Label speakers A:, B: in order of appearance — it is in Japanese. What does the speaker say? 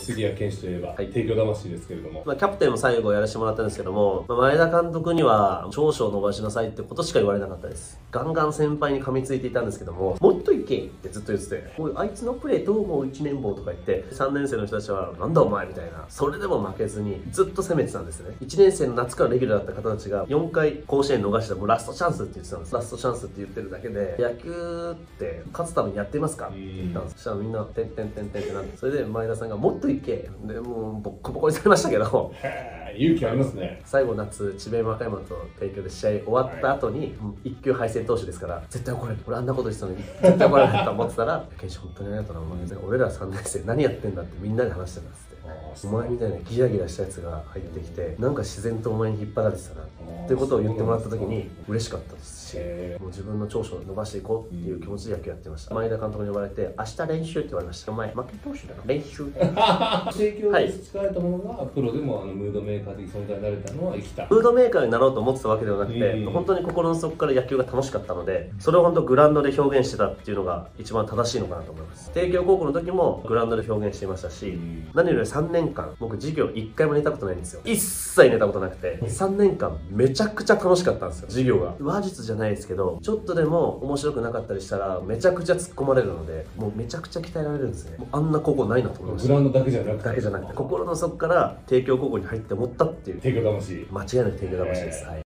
A: 杉谷拳士といえば、帝京魂ですけれども、
B: キャプテンも最後やらせてもらったんですけども、前田監督には長所を伸ばしなさいってことしか言われなかったです。ガンガン先輩に噛みついていたんですけども、もっといけってずっと言ってて、おいあいつのプレーどう思う1年坊とか言って、3年生の人たちはなんだお前みたいな、それでも負けずにずっと攻めてたんですね。1年生の夏からレギュラーだった方たちが4回甲子園逃したらもうラストチャンスって言ってたんです。ラストチャンスって言ってるだけで、野球って勝つためにやってますかって言ったんです。そしたらみんなてんてんてんてんってなって、それで前田さんがもっといけでもうボッコボコにされましたけど、
A: 勇気ありますね。
B: 最後夏智弁和歌山と帝京で試合終わった後に、1球敗戦投手ですから絶対怒られる、俺あんなこと言ってたのに絶対怒られると思ってたら「健志本当にありがとうな、お前俺ら3年生何やってんだ」ってみんなで話してたんですって。お前みたいなギラギラしたやつが入ってきてなんか自然とお前に引っ張られてたなっていうことを言ってもらった時に嬉しかったですし、もう自分の長所を伸ばしていこうっていう気持ちで野球やってました。前田監督に呼ばれて明日練習って言われました。お前負け投手だな練習
A: 帝京で培われたものがプロでもムードメーカー的存在になれたのは生きた。
B: ムードメーカーになろうと思ってたわけではなくて、本当に心の底から野球が楽しかったので、それを本当グラウンドで表現してたっていうのが一番正しいのかなと思います。帝京高校の時もグラウンドで表現していましたし、何より3年間僕授業1回も寝たことないんですよ。一切寝たことなくて、3年間めちゃくちゃ楽しかったんですよ、授業が。話術じゃないですけど、ちょっとでも面白くなかったりしたらめちゃくちゃ突っ込まれるので、もうめちゃくちゃ鍛えられるんですね。もうあんな高校ないなと思いました。
A: グラウンドだけじゃなくて、
B: 心の底から帝京高校に入って思ったっていう。
A: 帝京魂。
B: 間違いなく帝京魂です。はい。